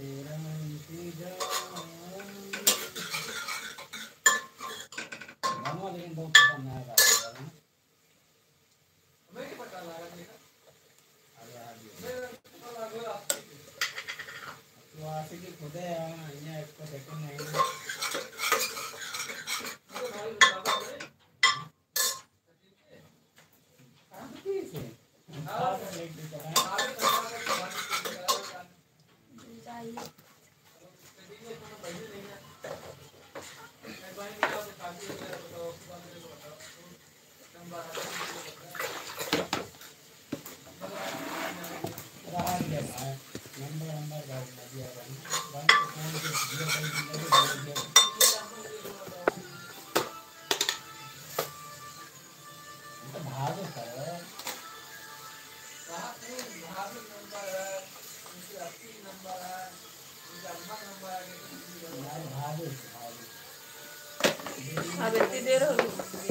तेरा इंतजार लेकिन बहुत पसंद आएगा हमें नहीं पता लगा अरे तो आसे की खुद है यहाँ एक को सेकंड नहीं अब इतनी देर हो गई।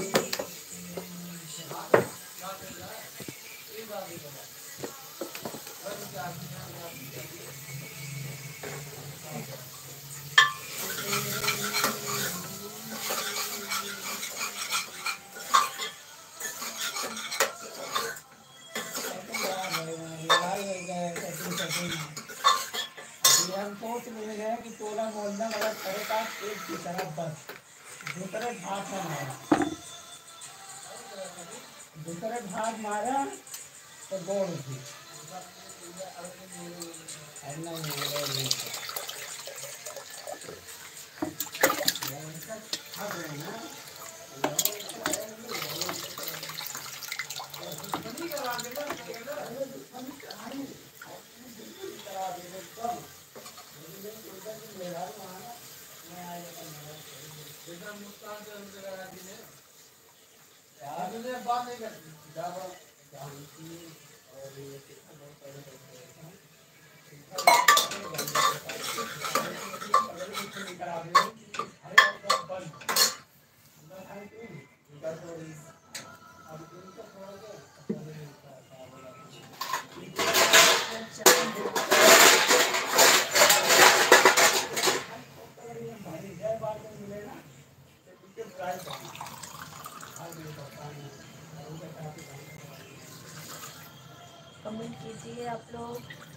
हम सोच मिल गए कि टोला मोहल्ला वाला करे का एक की तरफ बस दूसरे भाग में मारा दूसरे भाग मारा तो गोड़ उठी बात नहीं करती कमेंट कीजिए आप लोग।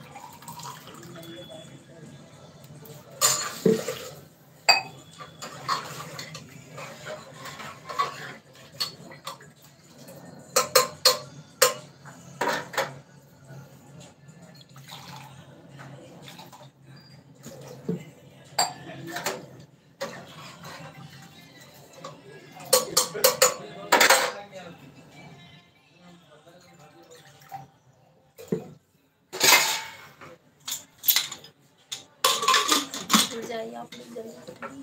जाइए आप लोग जल्दी।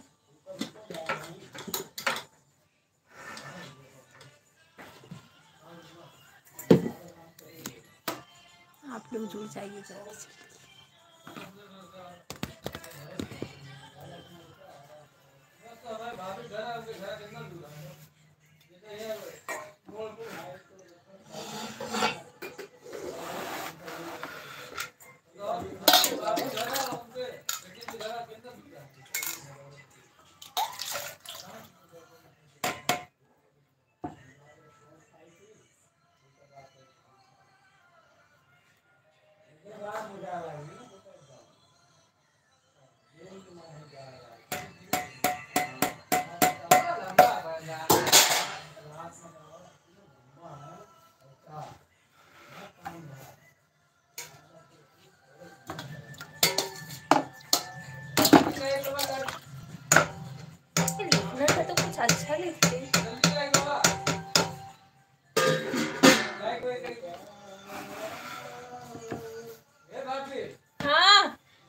आप लोग जुड़ जाइए जल्दी से। लिखना तो कुछ अच्छा लिखते। हाँ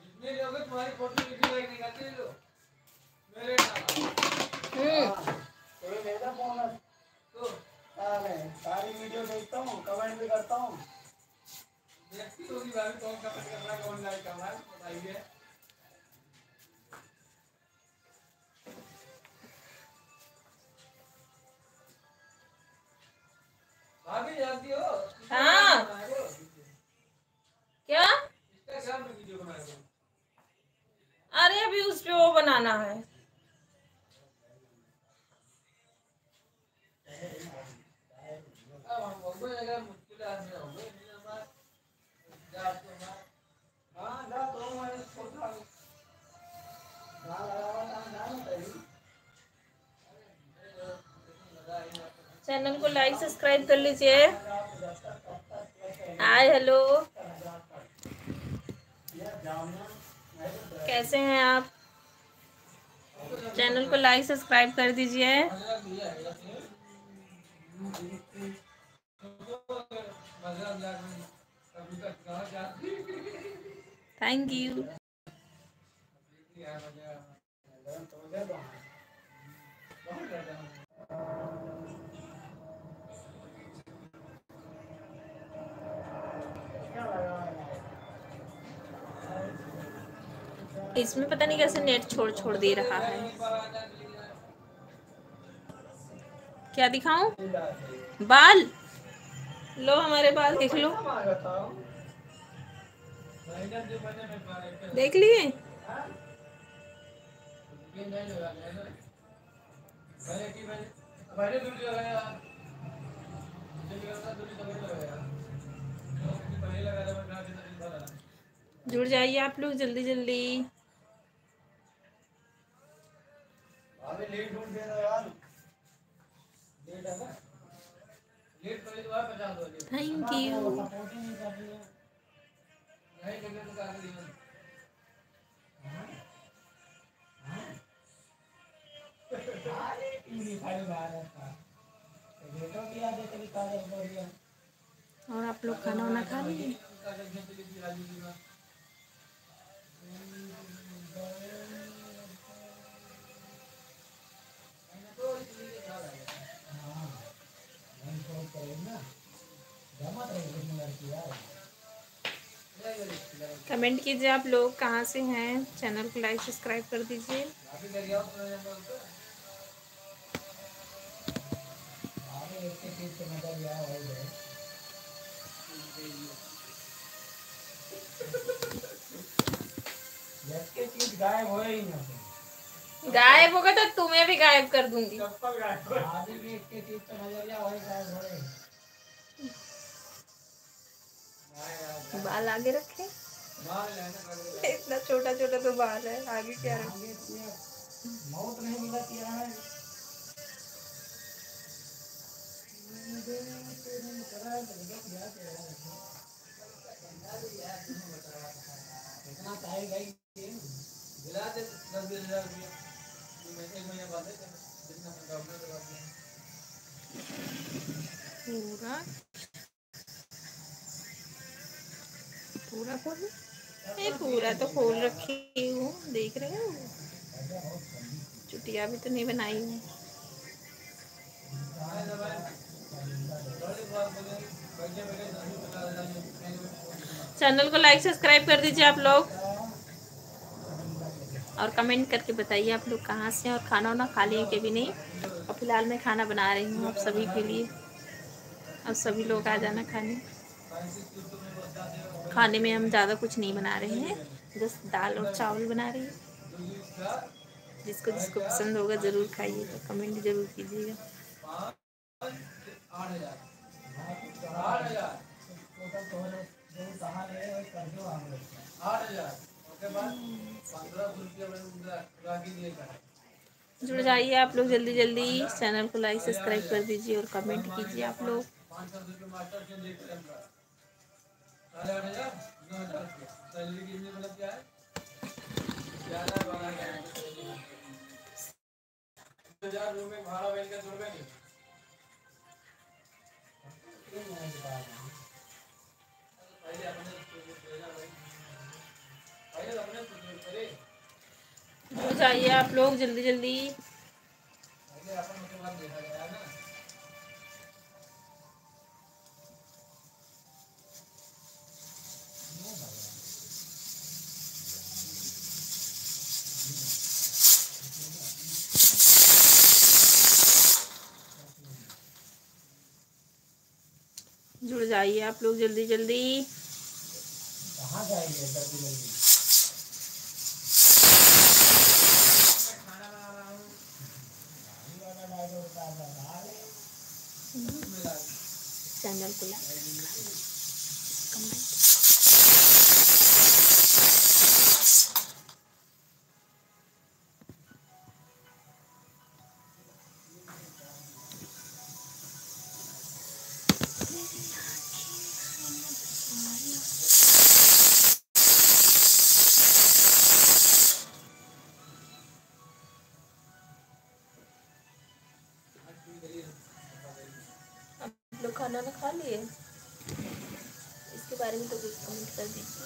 सारी वीडियो देखता हूँ कमेंट भी करता हूँ देखती होगी भाभी कौन कमेंट कर रहा है कौन लाइक कर रहा है बताइए भाभी जानती हो हाँ क्या इंस्टाग्राम पे वीडियो बनाया भी उस पे वो बनाना है। चैनल को लाइक सब्सक्राइब कर लीजिए। हाय हेलो, कैसे हैं आप? चैनल को लाइक सब्सक्राइब कर दीजिए। Thank you. इसमें पता नहीं कैसे नेट छोड़ छोड़ दे रहा है। क्या दिखाऊं? बाल लो, हमारे बाल देख लो। देख लिए? जुड़ जाइए आप लोग जल्दी जल्दी। Thank you. और आप लोग खाना वाना खा लिए? कमेंट कीजिए आप लोग कहाँ से हैं। चैनल को लाइक सब्सक्राइब कर दीजिए। गायब होगा तो तुम्हें भी गायब कर दूंगी। बाल आगे रखे, इतना छोटा छोटा तो बाल है, आगे क्या रखे? मौत नहीं मिला है। पूरा पूरा खोल, ये पूरा तो खोल रखी हूँ, देख रहे हो? चुटिया भी तो नहीं बनाई हूँ। चैनल को लाइक सब्सक्राइब कर दीजिए आप लोग, और कमेंट करके बताइए आप लोग कहाँ से हैं और खाना वाना खा लिए कि भी नहीं। और फिलहाल मैं खाना बना रही हूँ आप सभी के लिए, और सभी लोग आ जाना खाने। खाने में हम ज़्यादा कुछ नहीं बना रहे हैं, बस दाल और चावल बना रही हैं। जिसको जिसको पसंद होगा ज़रूर खाइएगा, कमेंट ज़रूर कीजिएगा। जुड़ जाइए आप लोग जल्दी जल्दी। चैनल को लाइक सब्सक्राइब कर दीजिए और कमेंट कीजिए आप लोग। जुड़ जाइए आप लोग जल्दी जल्दी। जुड़ जाइए आप लोग जल्दी जल्दी। कहाँ जाइए जल्दी जल्दी। चैनल को लाइक कमेंट। आप लोग खाना ना खा लिए? इसके बारे में तो कुछ कमेंट कर दीजिए।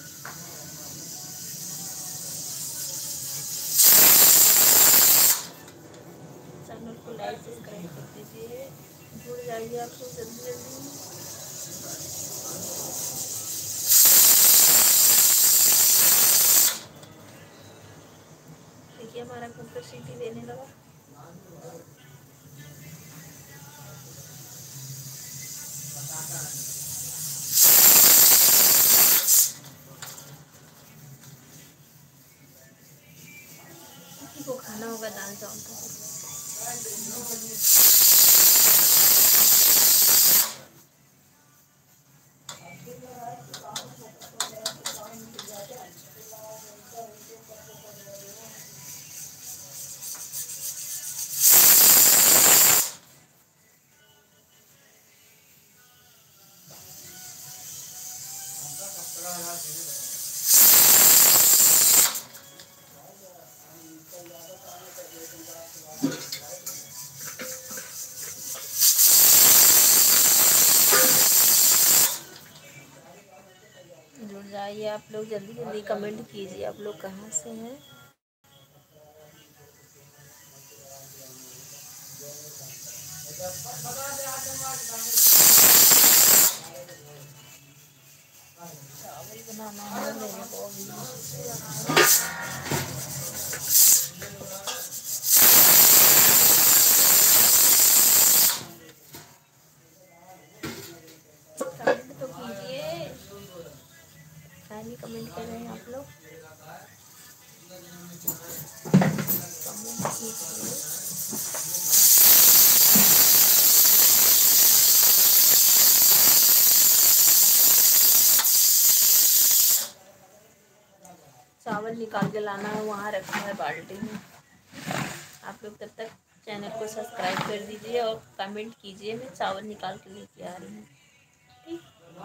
चैनल को लाइक सब्सक्राइब कर दीजिए। जुड़ जाइए आप लोग जल्दी जल्दी। देखिए हमारा कुकर सीटी देने लगा। किसी को खाना होगा दाल चावल तो जुड़ जाइए आप लोग जल्दी जल्दी। कमेंट कीजिए आप लोग कहाँ से हैं। चावल बनाना है मेरे को अभी। कमेंट तो कीजिए। नहीं कमेंट कर रहे हैं आप लोग। कमेंट कीजिए। चावल निकाल के लाना है, वहाँ रखना है बाल्टी में। आप लोग तब तक चैनल को सब्सक्राइब कर दीजिए और कमेंट कीजिए। मैं चावल निकाल के लेके आ रही हूँ। ठीक।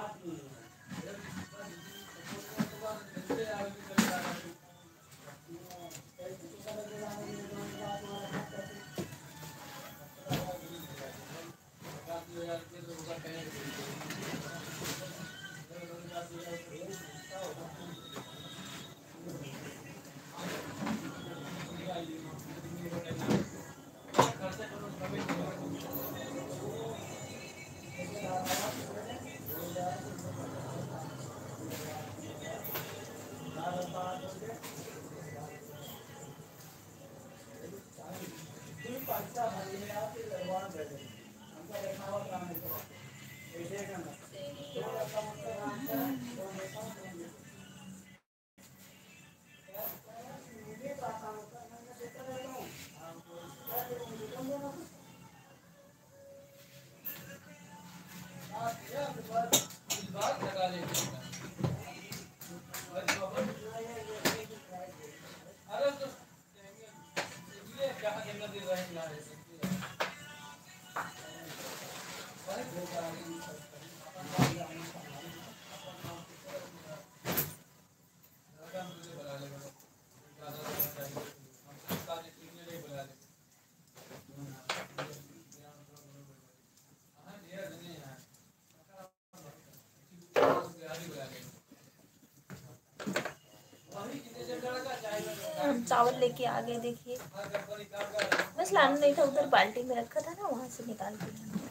हम चावल लेके आ गए। देखिए बस लाना नहीं था, उधर बाल्टी में रखा था ना, वहां से निकाल के लाना।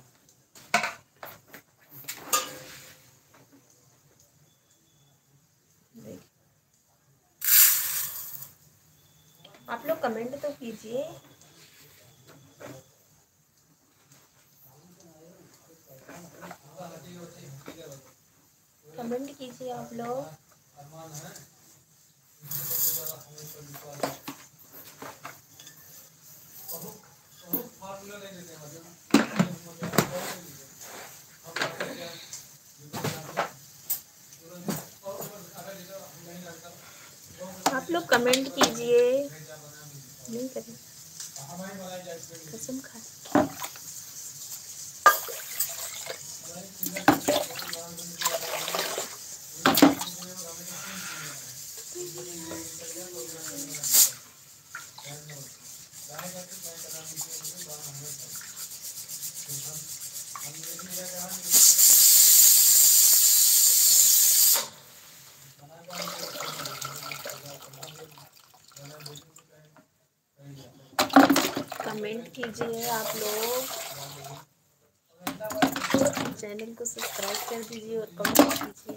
आप लोग कमेंट तो कीजिए। कमेंट कीजिए आप लोग। आप लोग कमेंट कीजिए। नहीं करें कसम खा। कमेंट कीजिए आप लोग, चैनल को सब्सक्राइब कर दीजिए और कमेंट कीजिए।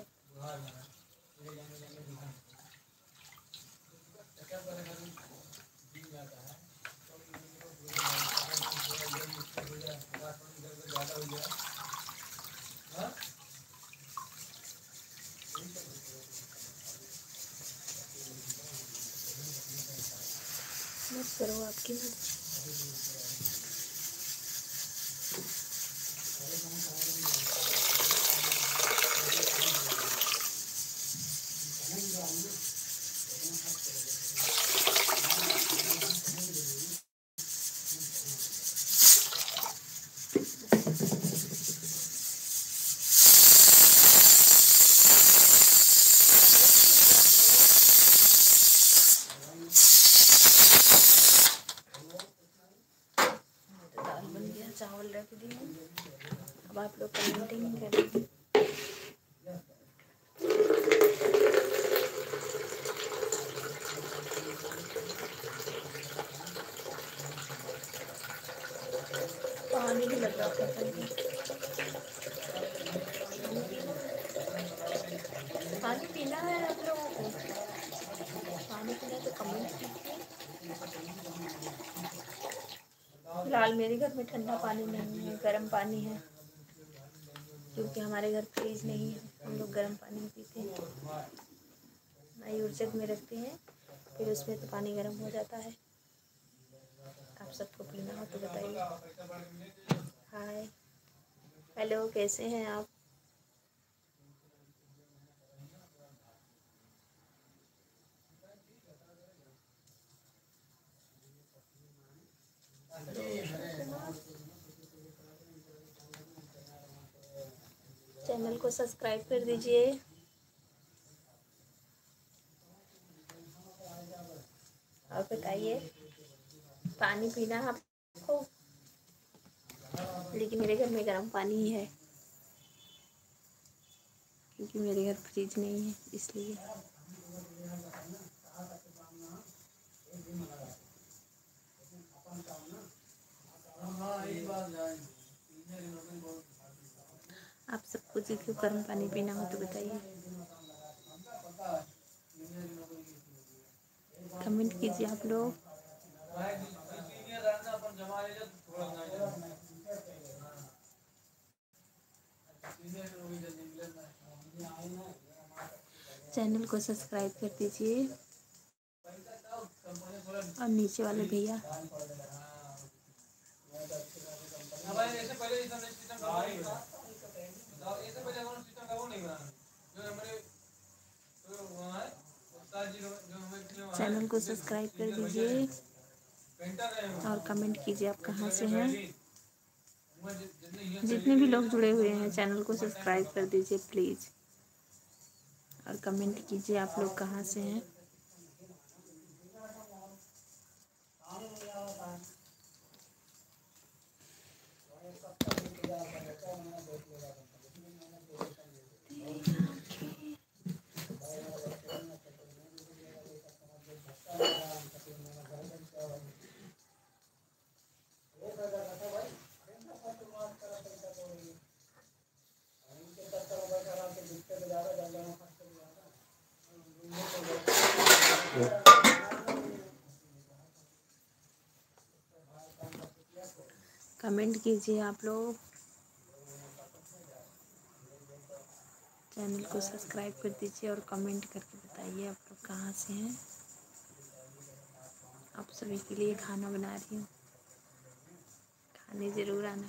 मत करो, आपकी मर्जी। दाल बन गया, चावल रख दिए। अब आप लोग कमेंटिंग करेंगे। पानी भी लग रहा था। पानी पीना है आप लोगों को। पानी पीना तो कमेंट कीजिए। फिलहाल मेरे घर में ठंडा पानी नहीं है, गर्म पानी है, क्योंकि हमारे घर फ्रिज नहीं है। हम लोग गर्म पानी पीते हैं, आयुर जग में रखते हैं, फिर उसमें तो पानी गर्म हो जाता है। आप सबको पीना हो तो बताइए। हाय, हेलो, कैसे हैं आप? चैनल को सब्सक्राइब कर दीजिए। और बताइए, पानी पीना है आपको, लेकिन मेरे घर में गर्म पानी ही है, क्योंकि मेरे घर फ्रिज नहीं है, इसलिए। आप सबको जी क्यों गर्म पानी पीना हो तो बताइए, कमेंट कीजिए आप लोग। चैनल को सब्सक्राइब कर दीजिए। और नीचे वाले भैया, चैनल को सब्सक्राइब कर दीजिए और कमेंट कीजिए आप कहाँ से हैं। जितने भी लोग जुड़े हुए हैं, चैनल को सब्सक्राइब कर दीजिए प्लीज़, और कमेंट कीजिए आप लोग कहाँ से हैं। कमेंट कीजिए आप लोग, चैनल को सब्सक्राइब कर दीजिए और कमेंट करके बताइए आप लोग कहाँ से हैं। आप सभी के लिए खाना बना रही हूँ, खाने ज़रूर आना।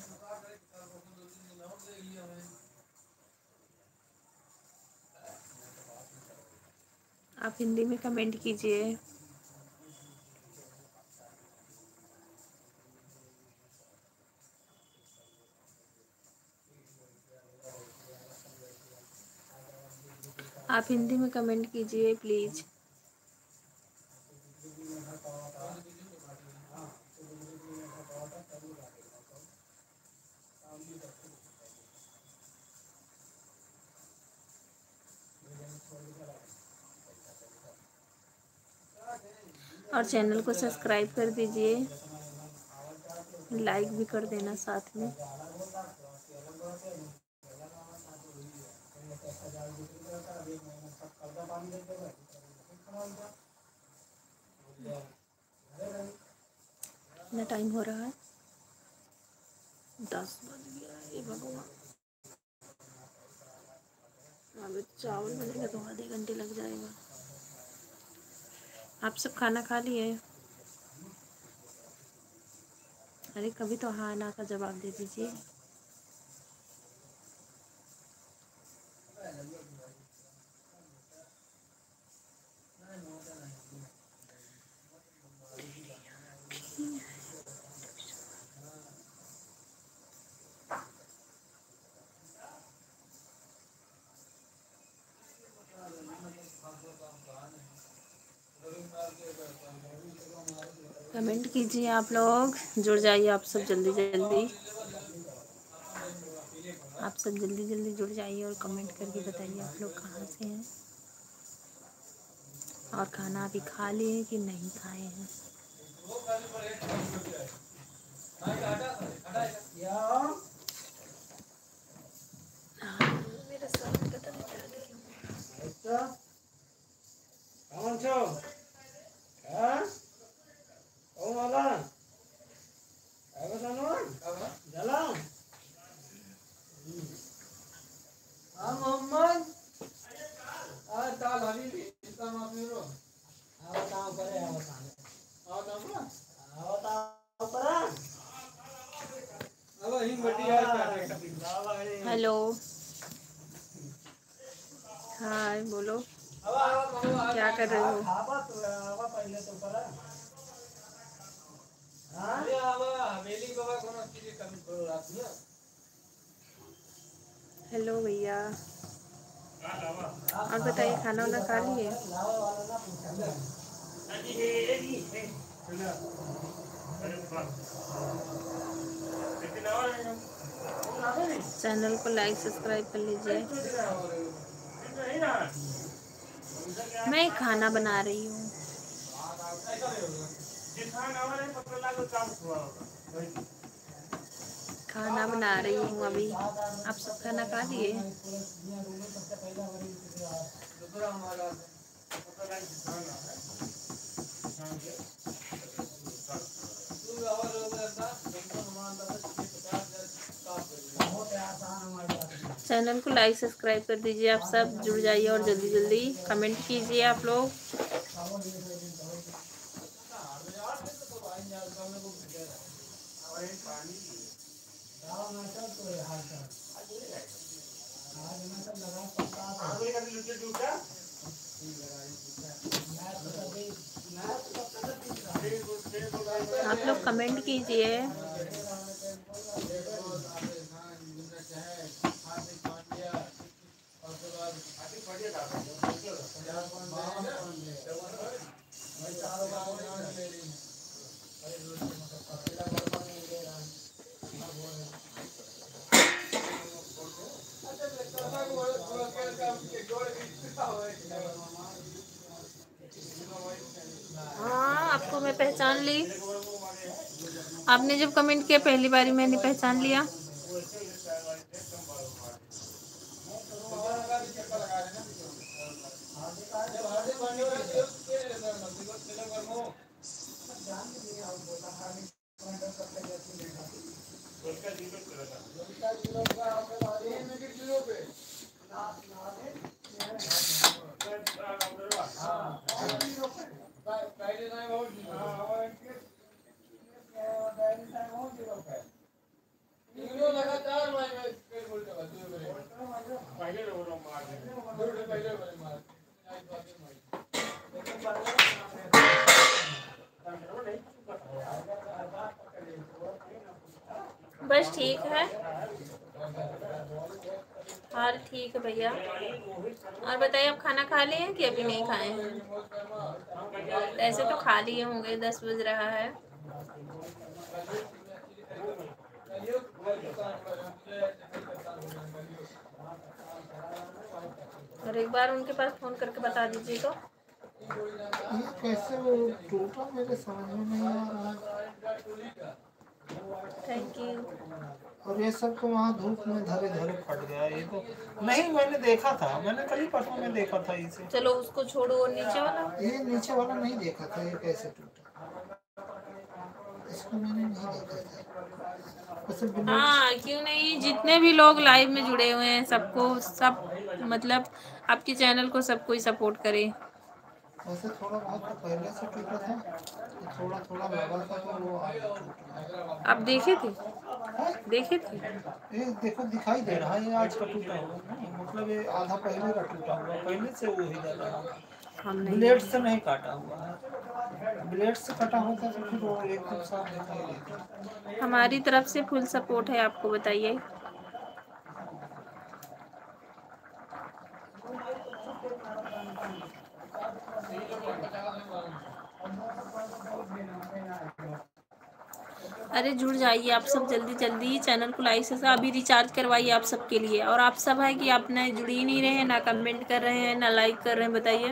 आप हिंदी में कमेंट कीजिए। आप हिंदी में कमेंट कीजिए प्लीज़। और चैनल को सब्सक्राइब कर दीजिए, लाइक भी कर देना साथ में। कितना टाइम हो रहा है? 10 बज गया है भगवान। अभी चावल बनेगा तो आधे घंटे लग जाएगा। आप सब खाना खा लिए? अरे कभी तो हाँ ना का जवाब दे दीजिए। कमेंट कीजिए आप लोग, जुड़ जाइए आप सब जल्दी जल्दी। आप सब जल्दी जल्दी जुड़ जाइए और कमेंट करके बताइए आप लोग कहाँ से हैं और खाना अभी खा लिए कि नहीं खाए हैं। मेरा सर में पता नहीं दर्द क्यों। কেমন છો? হ্যাঁ ও মালা এখন জানো জালাম মোহাম্মদ আর তাল হাবিবি ইসলাম আপনিরো আওতাও করে আওতাও पर अब हिंग बटी है। हेलो, हाय बोलो, क्या कर रहे हो? हेलो भैया, और बताइए खाना वाना खा लिए? चैनल को लाइक सब्सक्राइब कर लीजिए। मैं खाना बना रही हूँ। खाना बना रही हूँ अभी। आप सब खाना खा लिए? चैनल को लाइक सब्सक्राइब कर दीजिए। आप सब जुड़ जाइए और जल्दी जल्दी कमेंट कीजिए आप लोग। आप लोग कमेंट कीजिए। हाँ, आपको मैं पहचान ली। आपने जब कमेंट किया पहली बारी मैंने पहचान लिया। लगातार बस ठीक है। हाल ठीक है भैया। और बताइए, आप खाना खा लिए कि अभी नहीं खाए हैं? ऐसे तो खा लिए होंगे, 10 बज रहा है। और एक बार उनके पास फोन करके बता दीजिए तो। ये कैसे वो टूटा, मेरे समझ में नहीं आ रहा है। Thank you. और ये सब तो वहाँ धूप में धरे धरे फट गया। ये तो नहीं, मैंने देखा था, मैंने कल ही परसों में देखा था इसे। चलो उसको छोड़ो, और नीचे वाला। ये नीचे वाला नहीं देखा था, ये कैसे टूटा, इसको मैंने नहीं देखा था। वैसे हाँ, क्यों नहीं, जितने भी लोग लाइव में जुड़े हुए हैं सबको, सब मतलब आपके चैनल को सब कोई सपोर्ट करे। वैसे थोड़ा बहुत तो पहले से टूटा था, तो थोड़ा थोड़ा लगा था, तो वो आगे टूट गया। आप देखे थे? देखे थे? ये देखो दिखाई दे रहा है, ये आज का टूटा हुआ नहीं, मतलब ये आधा पहले का टूटा हुआ, पहले से वो ही ज्यादा हम नहीं, ब्लेड से नहीं काटा हुआ है। ब्लेड से कटा होता तो फिर वो एकदम साफ दिखाई देता। हमारी तरफ से फुल सपोर्ट है आपको, बताइए। अरे जुड़ जाइए आप सब जल्दी जल्दी, चैनल को लाइक से अभी रिचार्ज करवाइए आप सबके लिए। और आप सब है कि आप ना जुड़ ही नहीं रहे हैं, ना कमेंट कर रहे हैं, ना लाइक कर रहे हैं, बताइए।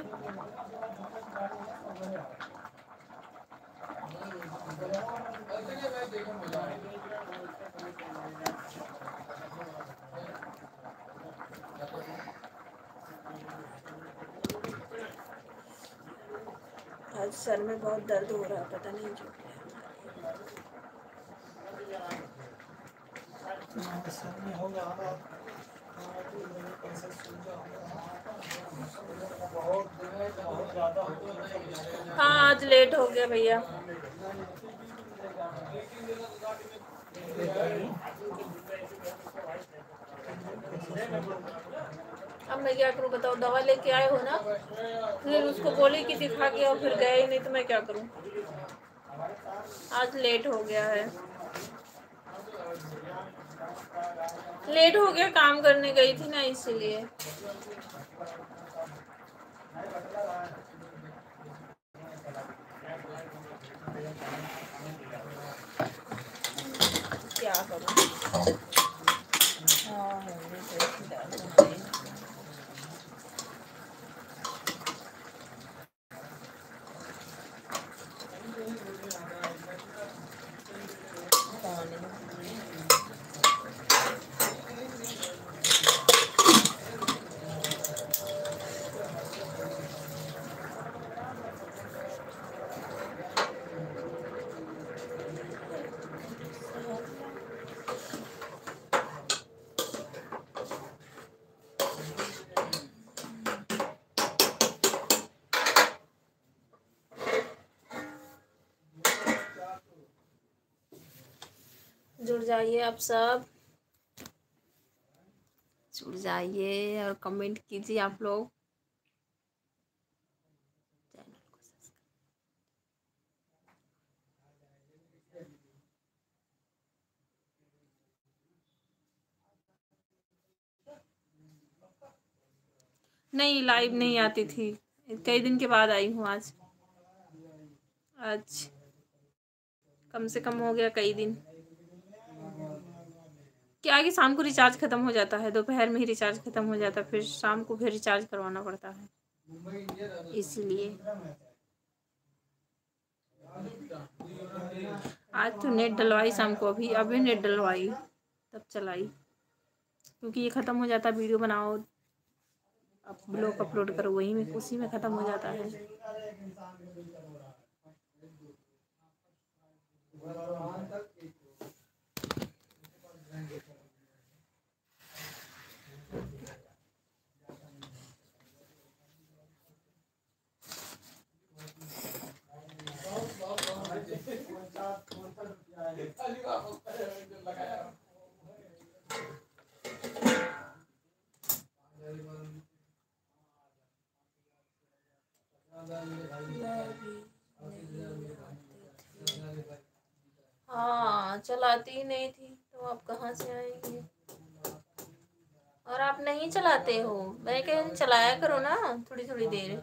आज सर में बहुत दर्द हो रहा है, पता नहीं क्यों। हाँ, आज लेट हो गया भैया। अब मैं क्या करूँ बताओ, दवा लेके आए हो ना, फिर उसको बोले कि दिखा के और फिर गए ही नहीं, तो मैं क्या करूँ। आज लेट हो गया है, लेट हो गया, काम करने गई थी ना इसीलिए। क्या करूँ। हाँ, जुड़ जाइए आप सब, जुड़ जाइए और कमेंट कीजिए आप लोग। नहीं, लाइव नहीं आती थी, कई दिन के बाद आई हूँ आज। आज कम से कम हो गया कई दिन। क्या कि शाम को रिचार्ज ख़त्म हो जाता है, दोपहर में ही रिचार्ज ख़त्म हो जाता है, फिर शाम को फिर रिचार्ज करवाना पड़ता है, इसीलिए। आज तो नेट डलवाई शाम को, अभी नेट डलवाई, तब चलाई, क्योंकि ये ख़त्म हो जाता है, वीडियो बनाओ अब ब्लॉग अपलोड करो, वही में उसी में ख़त्म हो जाता है। हाँ चलाती ही नहीं थी तो आप कहाँ से आएंगे। और आप नहीं चलाते हो, मैं कह रही चलाया करो ना थोड़ी थोड़ी देर।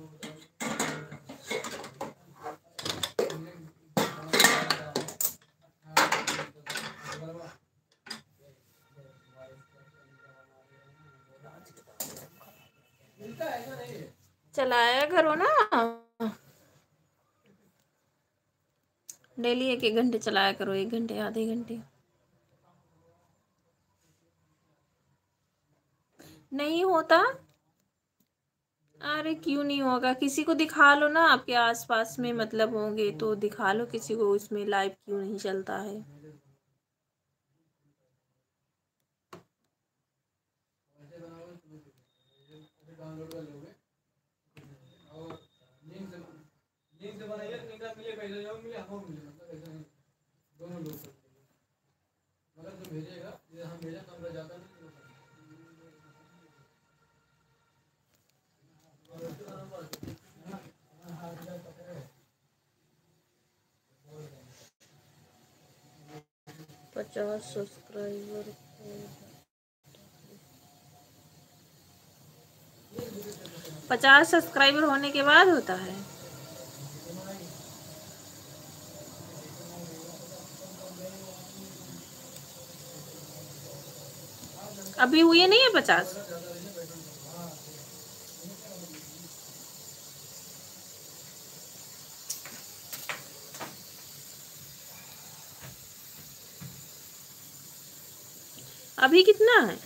चलाया करो ना, डेली 1-1 घंटे चलाया करो, 1 घंटे आधे घंटे। नहीं होता? अरे क्यों नहीं होगा, किसी को दिखा लो ना, आपके आसपास में मतलब होंगे तो दिखा लो किसी को, उसमें लाइव क्यों नहीं चलता है। लिंक से बनाइए, लिंक आप मिले कैसे जाओ मिले हमको मिले, मतलब ऐसा नहीं, दोनों लोग मतलब जो भेजेगा, ये हम भेजा तो हम जाता नहीं। 50 सब्सक्राइबर 50 सब्सक्राइबर होने के बाद होता है। अभी हुए नहीं है 50? अभी कितना है?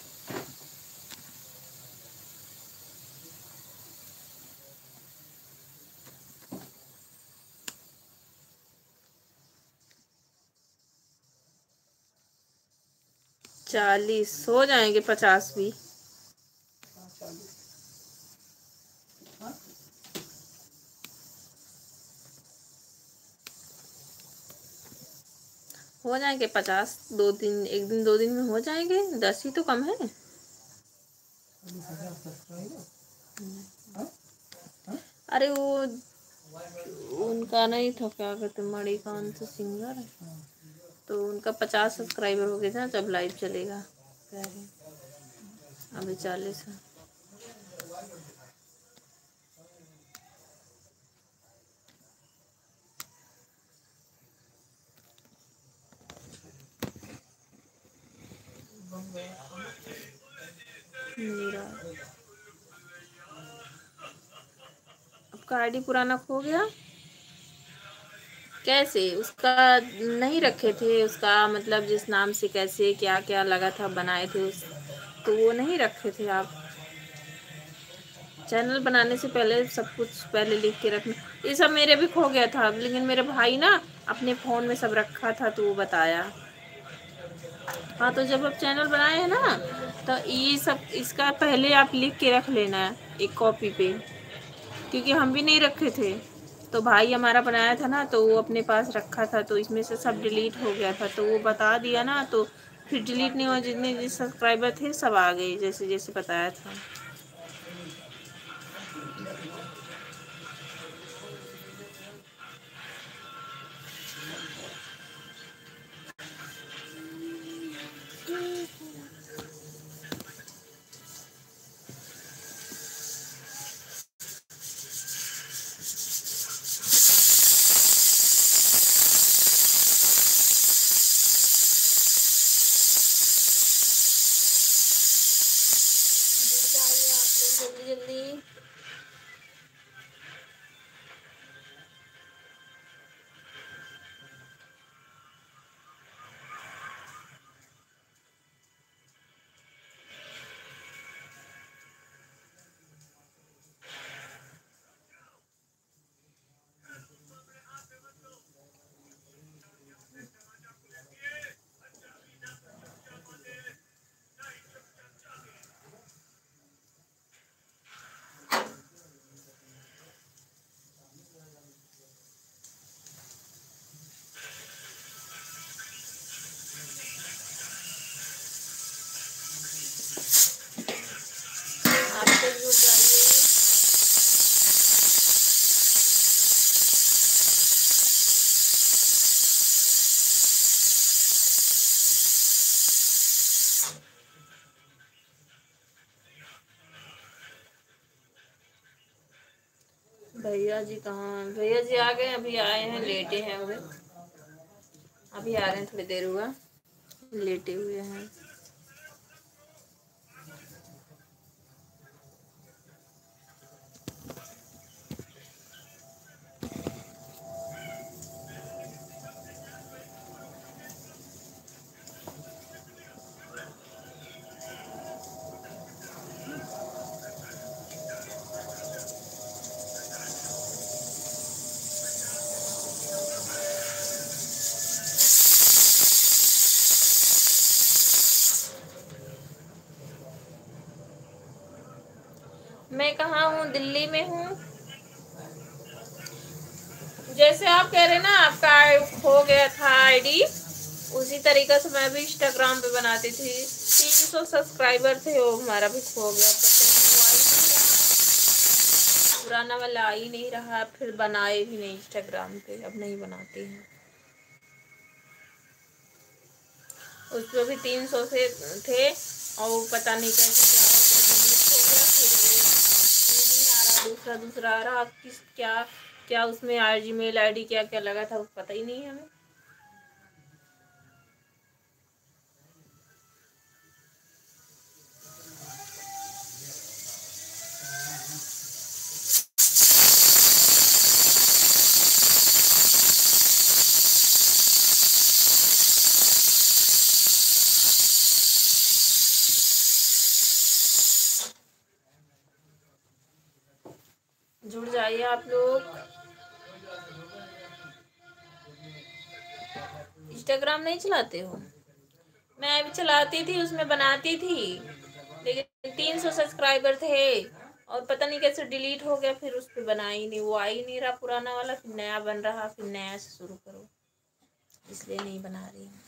चालीस हो जाएंगे, 50 भी। हो जाएंगे 50, 2 दिन, 1 दिन 2 दिन में हो जाएंगे, 10 ही तो कम है। अरे वो उनका नहीं था, क्या कहते मणिकांत सिंगर, तो उनका 50 सब्सक्राइबर हो गए थे ना, जब लाइव चलेगा। अभी 40 है। मेरा आपका आईडी पुराना खो गया कैसे? उसका नहीं रखे थे, उसका मतलब जिस नाम से कैसे क्या क्या लगा था बनाए थे उस, तो वो नहीं रखे थे आप। चैनल बनाने से पहले सब कुछ पहले लिख के रखना। ये सब मेरे भी खो गया था, लेकिन मेरे भाई ना अपने फ़ोन में सब रखा था तो वो बताया। हाँ तो जब आप चैनल बनाए हैं ना, तो ये सब इसका पहले आप लिख के रख लेना एक कॉपी पे, क्योंकि हम भी नहीं रखे थे। तो भाई हमारा बनाया था ना, तो वो अपने पास रखा था, तो इसमें से सब डिलीट हो गया था, तो वो बता दिया ना, तो फिर डिलीट नहीं हुआ, जितने सब्सक्राइबर थे सब आ गए जैसे जैसे बताया था। भैया जी कहाँ? भैया जी आ गए, अभी आए हैं, लेटे हैं वे, अभी आ रहे हैं, थोड़ी देर हुआ, लेटे हुए हैं। मैं कहाँ हूँ? दिल्ली में हूँ। जैसे आप कह रहे ना आपका खो गया था आईडी, उसी तरीके से मैं भी इंस्टाग्राम पे बनाती थी। 300 सब्सक्राइबर थे, वो हमारा भी खो गया, पता नहीं वो आ ही नहीं रहा, पुराना वाला आ ही नहीं रहा। फिर बनाए भी नहीं इंस्टाग्राम पे, अब नहीं बनाती हैं। उस पर भी 300 से थे, और पता नहीं कैसे क्या हो गया, डिलीट हो गया। फिर वो नहीं आ रहा, दूसरा दूसरा आ रहा। किस क्या क्या उसमें जीमेल आईडी क्या क्या लगा था, पता ही नहीं है हमें। जुड़ जाइए आप लोग। इंस्टाग्राम नहीं चलाते हो? मैं भी चलाती थी, उसमें बनाती थी, लेकिन 300 सब्सक्राइबर थे, और पता नहीं कैसे डिलीट हो गया। फिर उस पर बना ही नहीं, वो आ ही नहीं रहा पुराना वाला, फिर नया बन रहा, फिर नया से शुरू करो, इसलिए नहीं बना रही हूँ।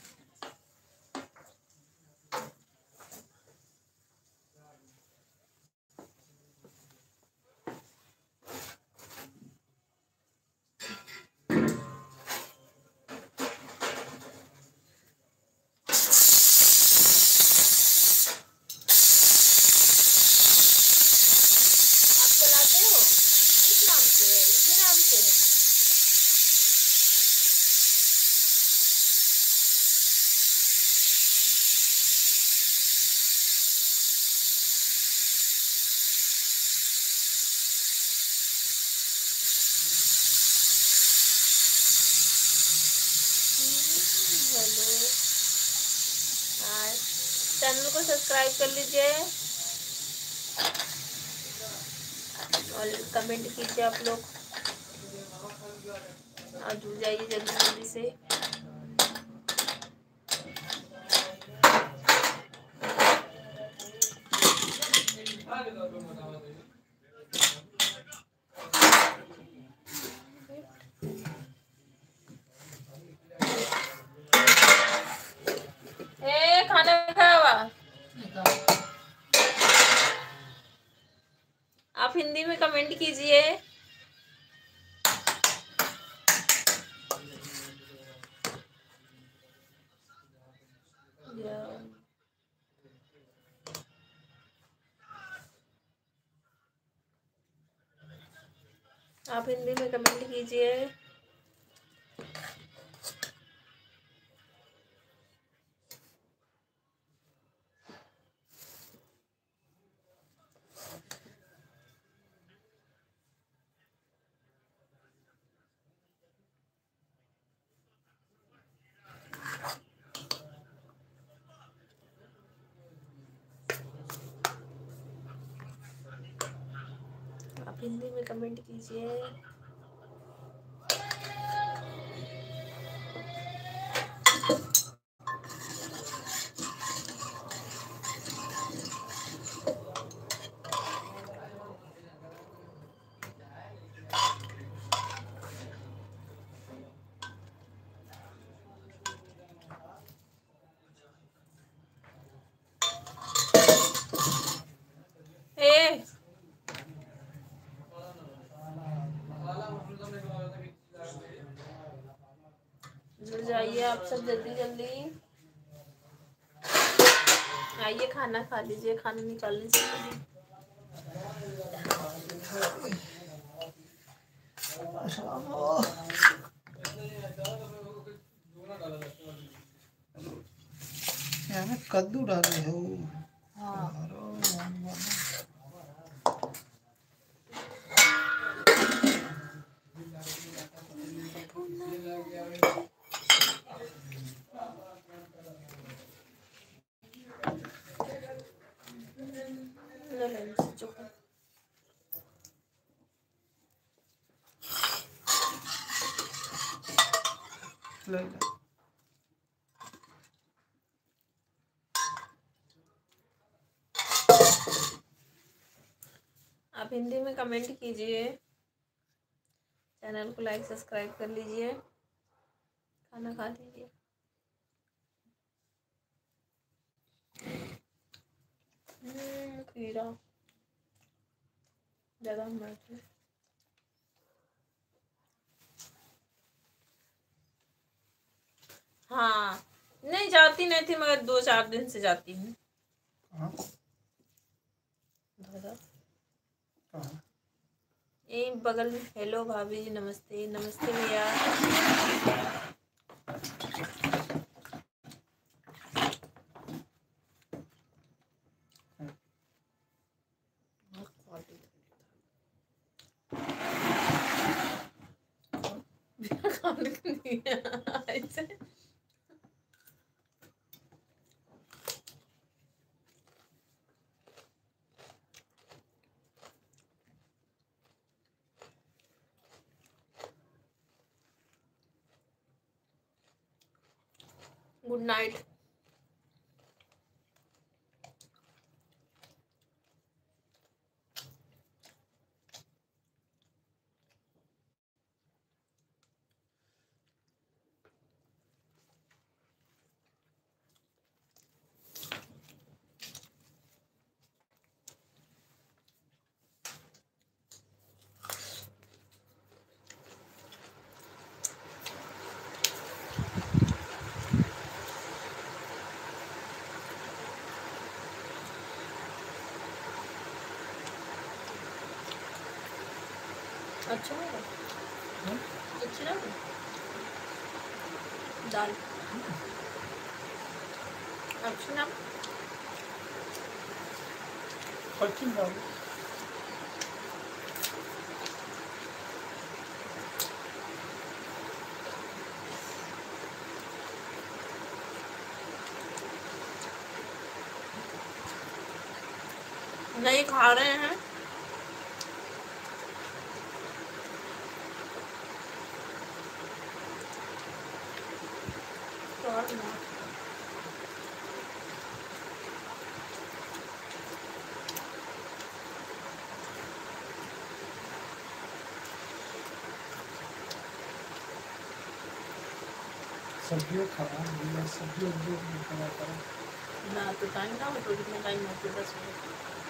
चैनल को सब्सक्राइब कर लीजिए और कमेंट कीजिए आप लोग, और जुड़ जाइए जल्दी जल्दी से। खाना खावा, आप हिंदी में कमेंट कीजिए। आप हिंदी में कमेंट कीजिए। आप हिंदी में कमेंट कीजिए। जुड़ जाइए आप सब जल्दी जल्दी, आइए खाना खा लीजिए, खाना निकालने से में कद्दू डाले हो। हाँ आप हिंदी में कमेंट कीजिए, चैनल को लाइक सब्सक्राइब कर लीजिए, खाना खा लीजिए। खीरा ज़्यादा मत। हाँ नहीं जाती नहीं थी मगर 2-4 दिन से जाती हूँ। यही बगल में। हेलो भाभी जी, नमस्ते। नमस्ते भैया। Good night. अच्छा है, अच्छी ना दाल अच्छी ना। नहीं खा रहे हैं। सब्जियों खराब हुई, सब्जियों ना तो टाइम ना हो तो कितना टाइम होते 10 मिनट।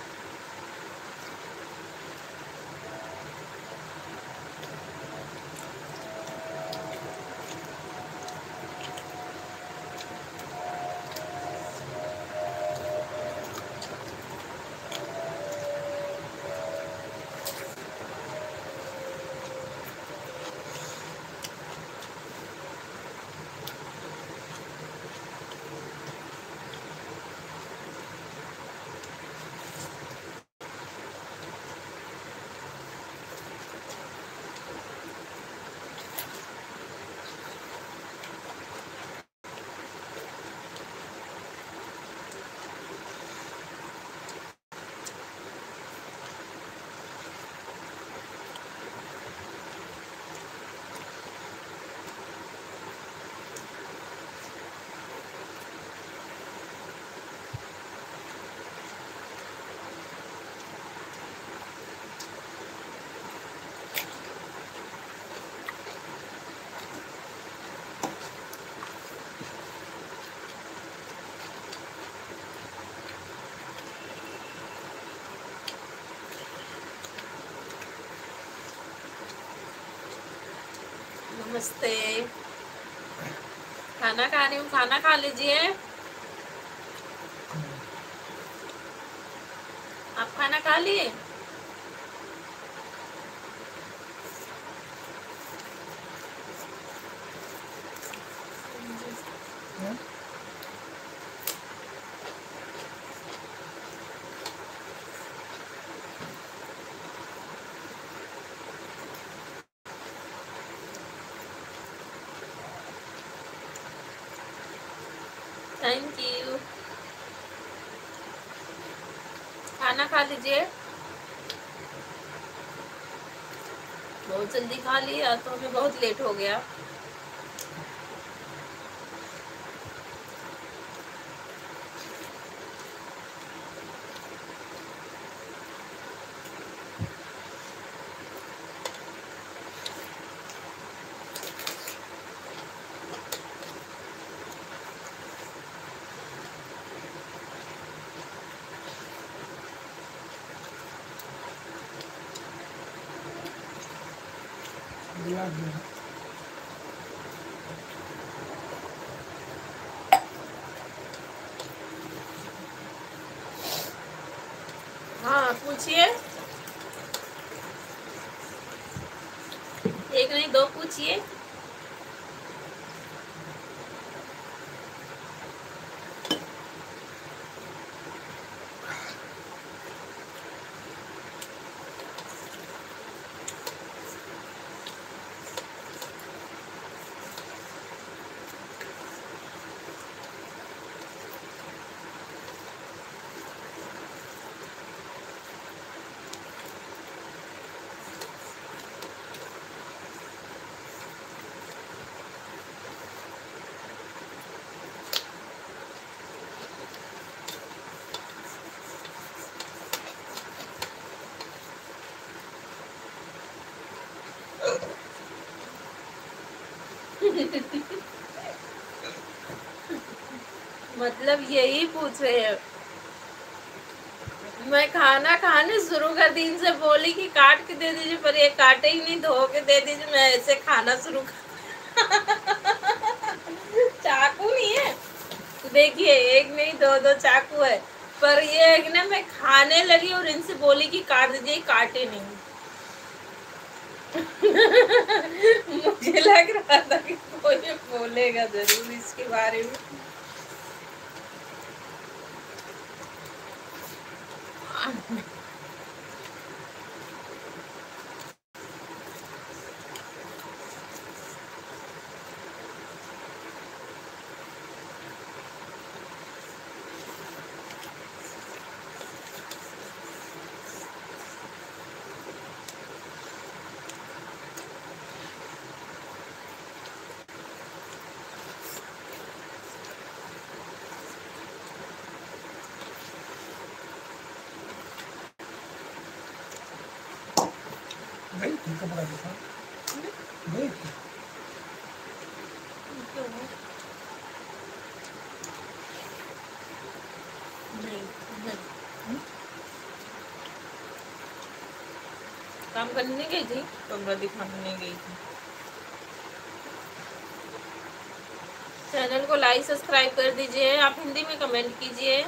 नमस्ते। खाना खा रही हूँ, खाना खा लीजिए। आप खाना खा लिए? Thank you. खाना खा लीजिए। बहुत जल्दी खा लिया तो हमें बहुत लेट हो गया। हाँ पूछिए, एक नहीं दो पूछिए। मतलब यही पूछ रहे हैं। मैं खाना खाने शुरू कर दी, इनसे बोली कि काट के दे दीजिए, पर ये काटे ही नहीं, धो के दे दीजिए। मैं ऐसे खाना शुरू चाकू नहीं है, देखिए एक नहीं दो दो चाकू है, पर ये एक ना मैं खाने लगी और इनसे बोली कि काट दीजिए, काटे नहीं। मुझे लग रहा था कि कोई बोलेगा जरूर इसके बारे में। कपड़ा दिखा नहीं काम करने नहीं गई थी, कमरा दिखाने नहीं गई थी। चैनल को लाइक सब्सक्राइब कर दीजिए। आप हिंदी में कमेंट कीजिए।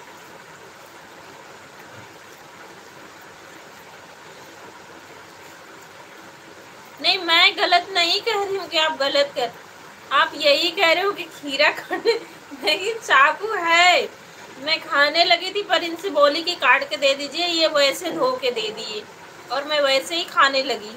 नहीं, मैं गलत नहीं कह रही हूँ कि आप गलत कर, आप यही कह रहे हो कि खीरा खाने, लेकिन चाकू है। मैं खाने लगी थी पर इनसे बोली कि काट के दे दीजिए, ये वैसे धो के दे दिए और मैं वैसे ही खाने लगी।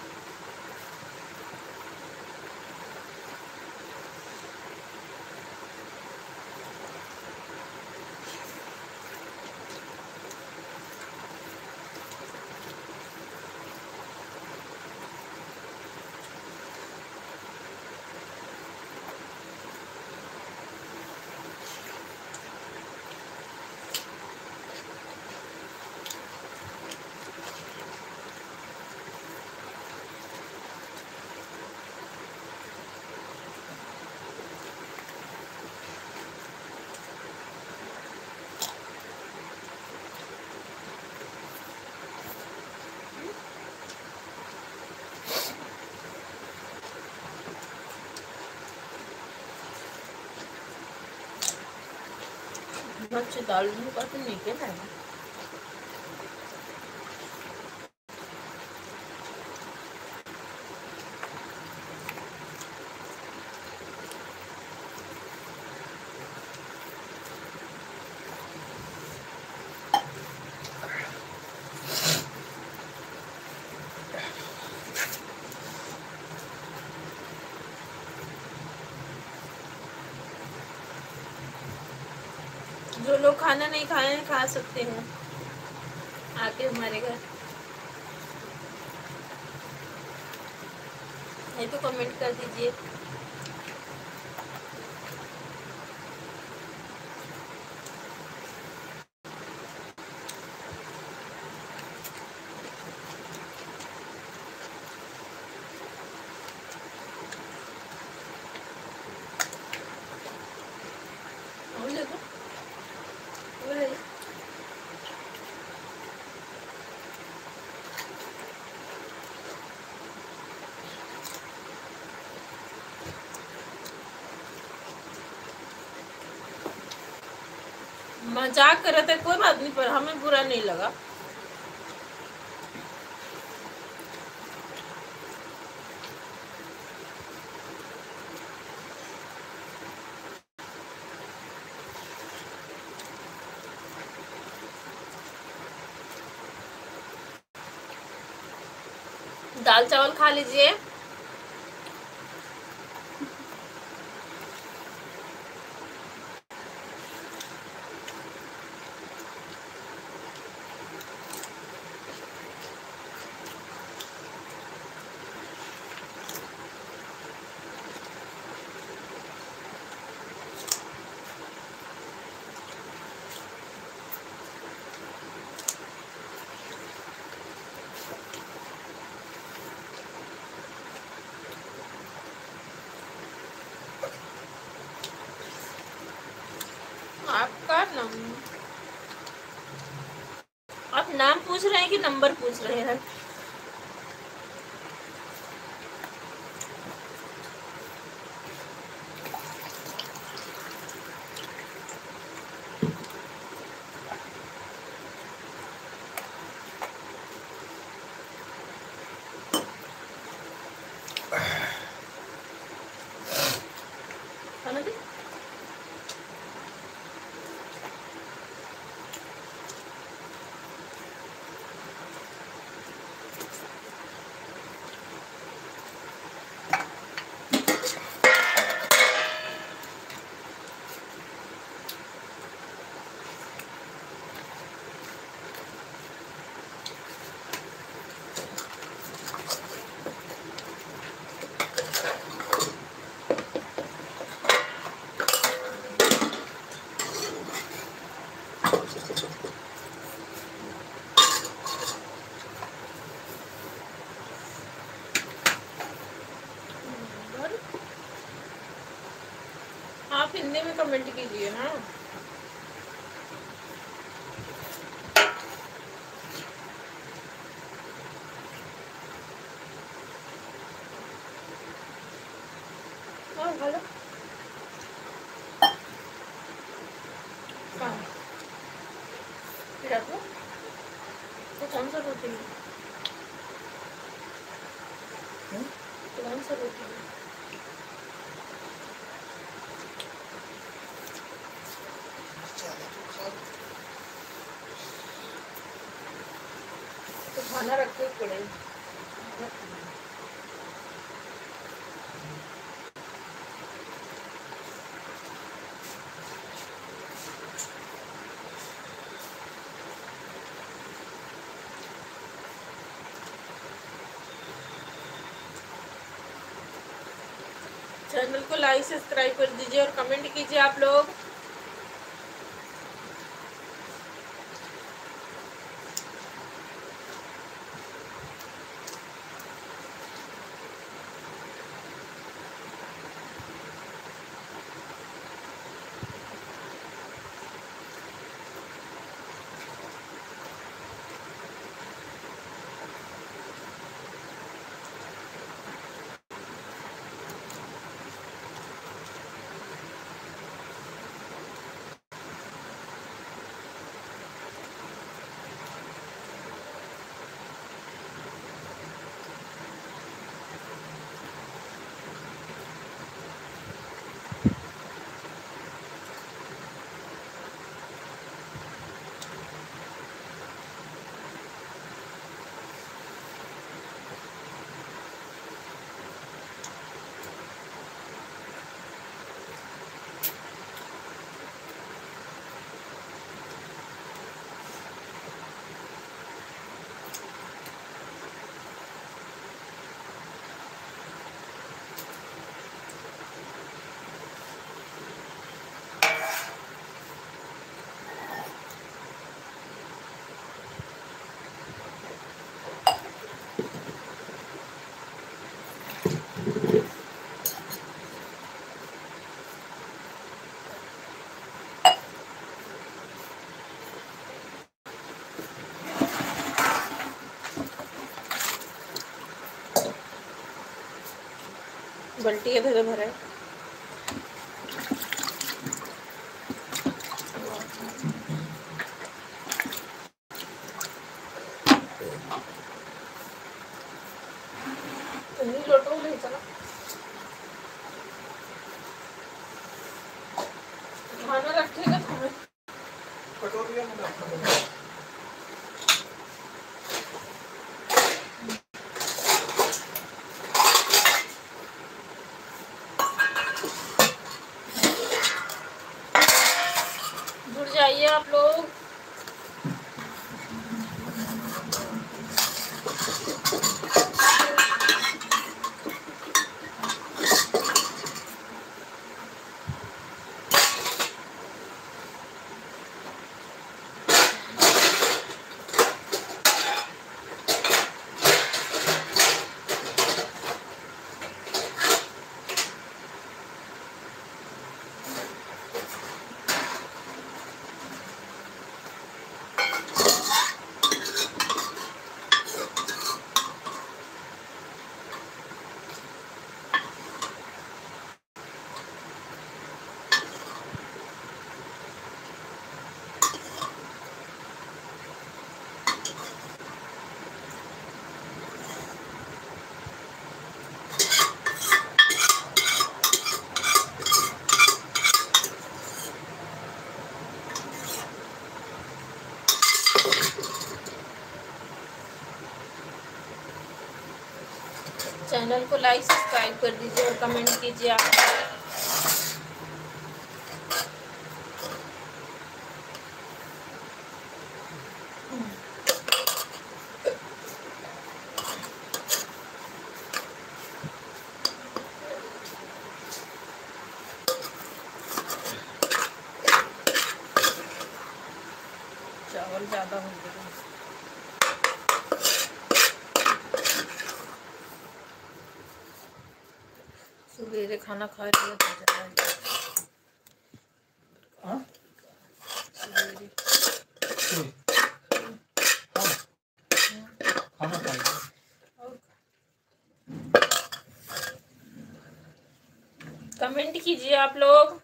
मच्छी दाल का तो नहीं क्या है। जो लोग खाना नहीं खाए हैं खा सकते हैं आके हमारे घर। नहीं तो कमेंट कर दीजिए। और देखो, वो है। मजाक कर रहे थे, कोई बात नहीं, पर हमें बुरा नहीं लगा। दाल चावल खा लीजिए। आपका आप नाम पूछ रहे हैं कि नंबर पूछ रहे हैं? समझ गए? आप हिंदी में कमेंट कीजिए ना। हेलो, फिर आपको तो कौन सा रोटी है? तो कौन सा रोटी है? तो खाना रखते पड़े। चैनल को लाइक सब्सक्राइब कर दीजिए और कमेंट कीजिए आप लोग। बल्टी है भरे। लोटो ले चला खाना रखेगा तुम्हें कटोरिया में रखा। जुड़ जाइए आप लोग। चैनल को लाइक सब्सक्राइब कर दीजिए और कमेंट कीजिए आप। चावल ज़्यादा हो गया। सवेरे खाना खा लिया तो सवेरे खाना खाइए। कमेंट कीजिए आप लोग।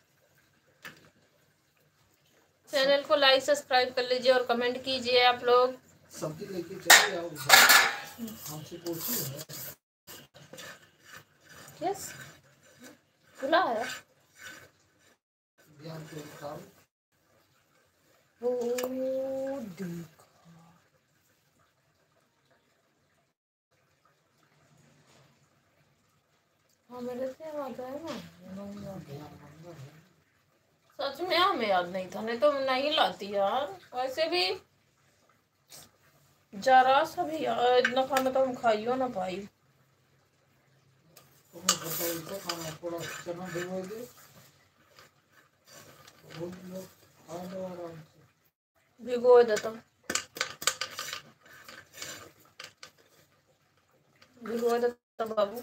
चैनल को लाइक सब्सक्राइब कर लीजिए और कमेंट कीजिए आप लोग। सब्जी लेके चलिए आओ, हमसे पूछिए है। यस खुला है। ध्यान से खाओ। ओ देखो हाँ मेरे से याद है ना। सच में हमें याद नहीं था, नहीं तो नहीं लाती यार। वैसे भी जरा सा भी यार इतना खाना तो हम खाइयो ना पाई। तुम्हें बताइए तो खाना थोड़ा चना भिगो दे, भून लो, खा लो आराम से। भिगो देता भिगो देता बाबू।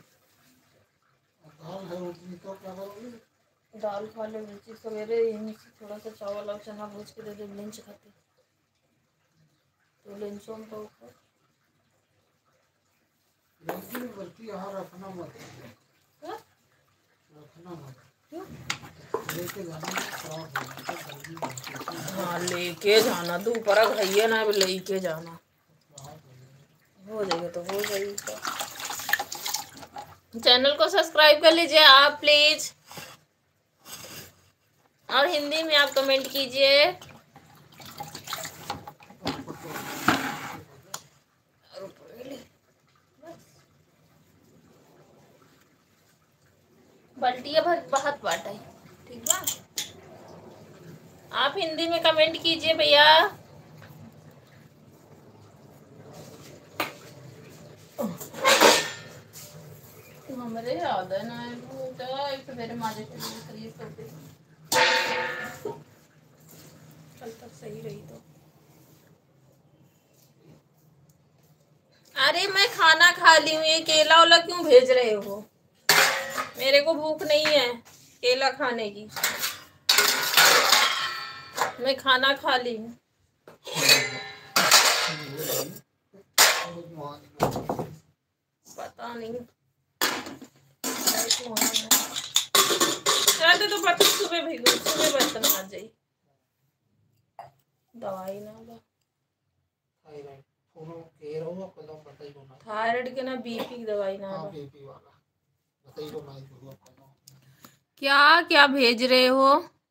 दाल है उतनी तो क्या करोगे? दाल खा ले मिर्ची सवेरे यहीं से थोड़ा सा चावल और चना भूज के दे दे। लंच खाते तो लंचों में तो ऊपर लेकिन बल्कि यहाँ रखना मत, हाँ? रखना मत, क्यों? लेके जाना खराब हो जाता है, जल्दी बनती है। हाँ लेके जाना दोपहर खाइए ना लेके जाना हो जाएगा तो हो जाएगा। चैनल को सब्सक्राइब कर लीजिए आप प्लीज और हिंदी में आप कमेंट कीजिए। बल्टिया बहुत बाटा है ठीक है। आप हिंदी में कमेंट कीजिए भैया। हमारे याद है ना एक मेरे माजे कल तक सही रही तो। अरे मैं खाना खा ली हूँ, ये केला वाला क्यों भेज रहे हो? मेरे को भूख नहीं है केला खाने की, मैं खाना खा ली हूँ। पता नहीं रात तो बर्तन सुबह भिगो, सुबह बर्तन आ जाई। दवाई ना बा थायराइड फोनो के रहो कदम बताई को ना। थायराइड के ना बीपी की दवाई ना हां बा। बीपी वाला बताई को ना हुआ कदम। क्या क्या भेज रहे हो?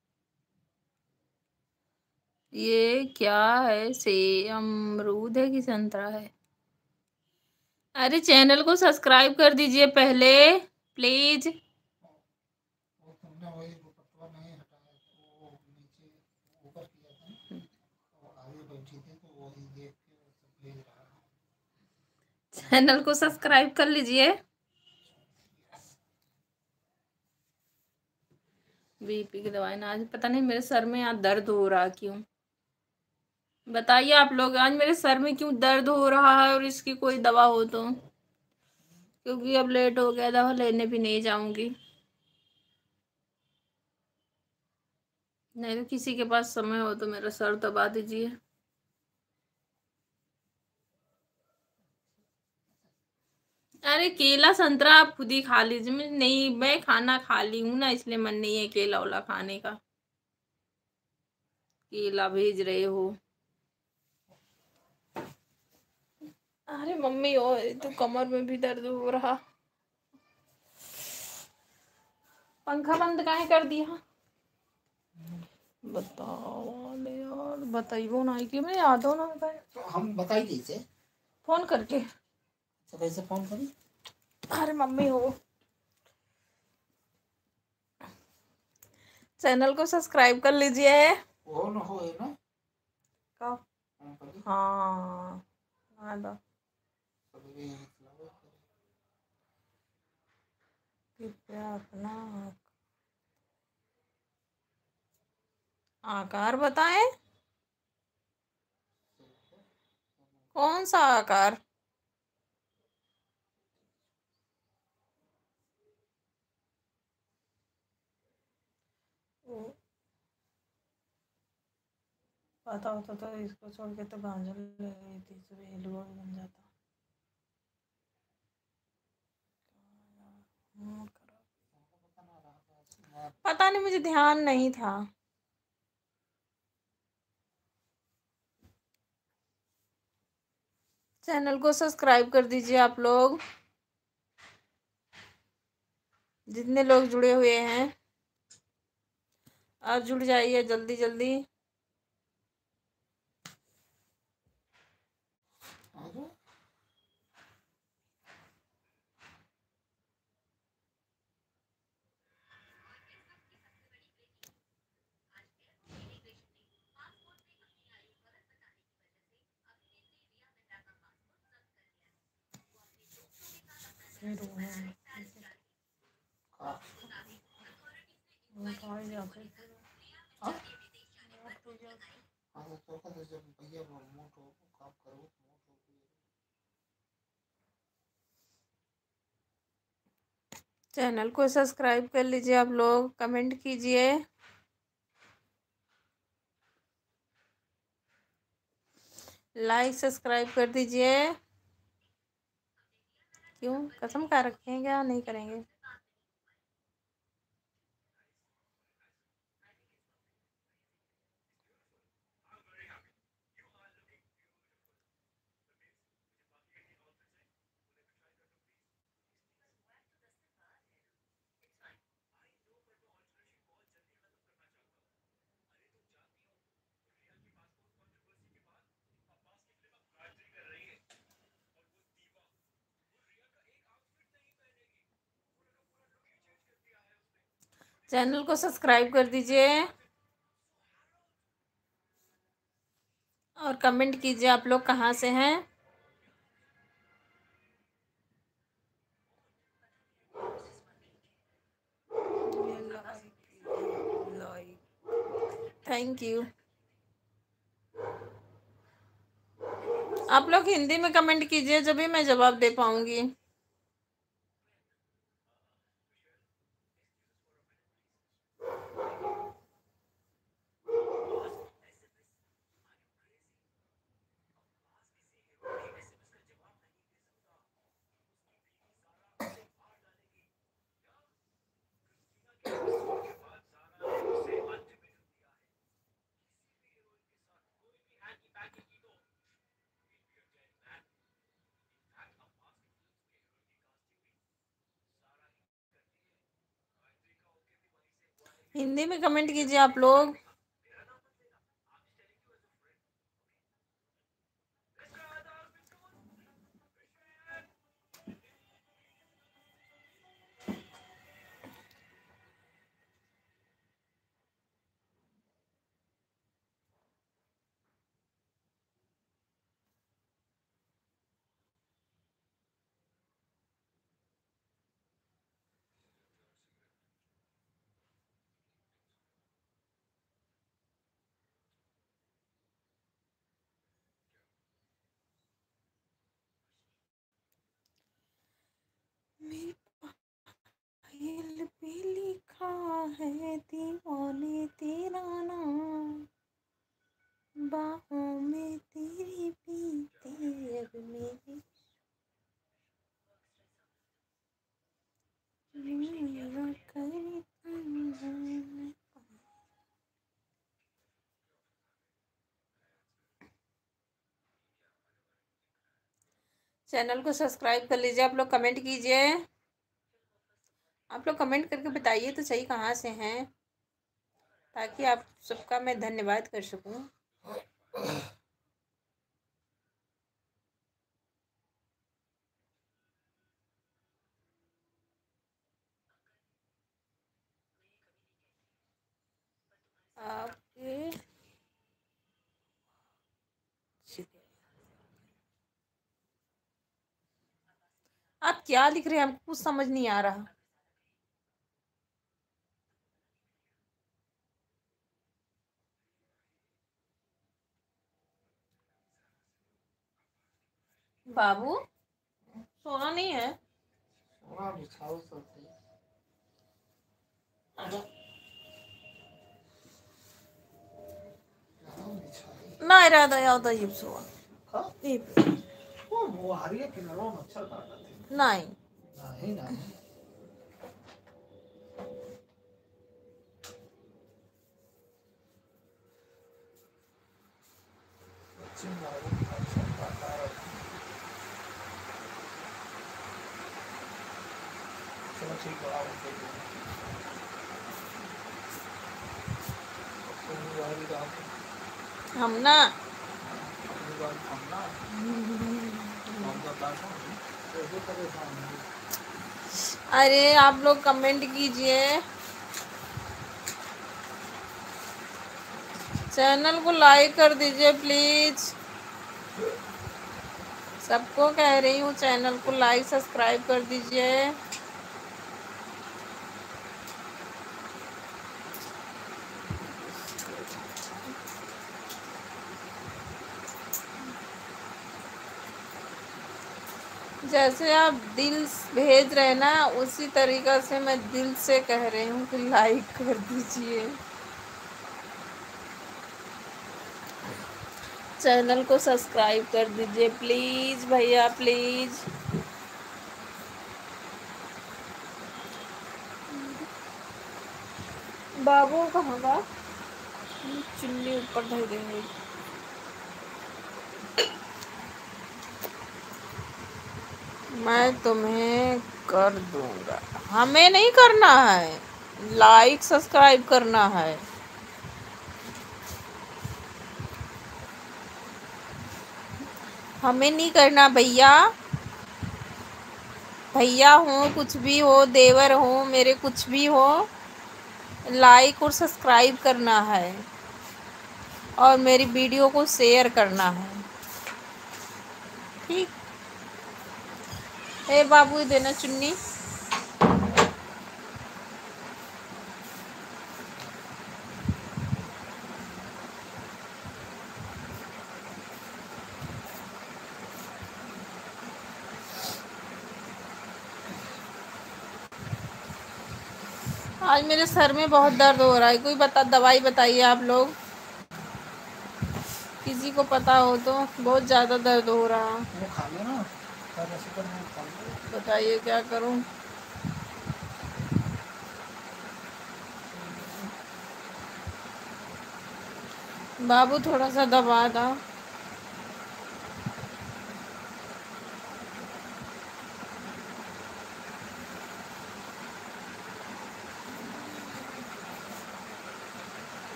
ये क्या है? से अमरूद है कि संतरा है? अरे चैनल को सब्सक्राइब कर दीजिए पहले प्लीज। वो तुमने वही दुपट्टा नहीं हटाया तो वो नीचे ऊपर किया था ना, तो आगे बैठी थी तो वही देख के सब भेज रहा है। चैनल को सब्सक्राइब कर लीजिए। बीपी की दवाई ना, आज पता नहीं मेरे सर में यहाँ दर्द हो रहा क्यों? बताइए आप लोग, आज मेरे सर में क्यों दर्द हो रहा है और इसकी कोई दवा हो तो। क्योंकि अब लेट हो गया, दवा लेने भी नहीं जाऊंगी। नहीं तो किसी के पास समय हो तो मेरा सर दबा दीजिए। अरे केला संतरा आप खुद ही खा लीजिए। मैं नहीं, मैं खाना खा ली हूँ ना, इसलिए मन नहीं है केला वाला खाने का। केला भेज रहे हो? अरे मम्मी ओ, तो कमर में भी दर्द हो रहा। पंखा बंद काहे कर दिया? बताओ यार, बताइयो ना कि मैं याद हो ना बताए। तो हम बताई कैसे? फोन करके। तो कैसे फोन करी? अरे मम्मी हो, चैनल को सब्सक्राइब कर लीजिए। वो न हो है ना कब? फोन करी हाँ हाँ दो। कभी भी चलाओ। कृपया अपना आकार बताएं। कौन सा आकार? ओ, पता होता तो इसको छोड़ के तो गांजा ले गई थी, सुबह हलवा भी बन जाता। पता नहीं, मुझे ध्यान नहीं था। चैनल को सब्सक्राइब कर दीजिए आप लोग, जितने लोग जुड़े हुए हैं। आप जुड़ जाइए जल्दी जल्दी। चैनल को सब्सक्राइब कर लीजिए आप लोग, कमेंट कीजिए, लाइक सब्सक्राइब कर दीजिए। क्यों, कसम खा रखे हैं क्या नहीं करेंगे? चैनल को सब्सक्राइब कर दीजिए और कमेंट कीजिए आप लोग कहाँ से हैं। Thank you. आप लोग हिंदी में कमेंट कीजिए, जब भी मैं जवाब दे पाऊंगी। हिंदी में कमेंट कीजिए आप लोग। मेरी फाइल पे लिखा है दीवाने तेरा नाम, बाहों में तेरी बीती अब मेरी मेरा करे तन्हा। चैनल को सब्सक्राइब कर लीजिए। आप लोग कमेंट कीजिए। आप लोग कमेंट करके बताइए तो सही कहाँ से हैं, ताकि आप सबका मैं धन्यवाद कर सकूं। आपके आप क्या लिख रहे हैं, हमको कुछ समझ नहीं आ रहा। बाबू सोना नहीं है? सोना बिछाओ सब ना इरादा याद है ये सोना वो हारिए किनारों मच्छर काटते थे। नहीं नहीं नहीं चलो ठीक है हम ना अरे आप लोग कमेंट कीजिए, चैनल को लाइक कर दीजिए प्लीज। सबको कह रही हूँ चैनल को लाइक सब्सक्राइब कर दीजिए। जैसे आप दिल भेज रहे ना, उसी तरीक़ा से मैं दिल से कह रही हूँ कि लाइक कर दीजिए। चैनल को सब्सक्राइब कर दीजिए प्लीज़ भैया प्लीज़। बाबू कहाँ का? चुन्नी ऊपर ढक देंगे। मैं तुम्हें कर दूंगा। हमें नहीं करना है, लाइक सब्सक्राइब करना है। हमें नहीं करना भैया। भैया हो कुछ भी हो, देवर हो मेरे कुछ भी हो, लाइक और सब्सक्राइब करना है और मेरी वीडियो को शेयर करना है, ठीक? ए बाबू देना चुन्नी। आज मेरे सर में बहुत दर्द हो रहा है, कोई दवाई बताइए आप लोग, किसी को पता हो तो। बहुत ज़्यादा दर्द हो रहा है, वो खा लो ना, बताइए क्या करूं। बाबू थोड़ा सा दबा था।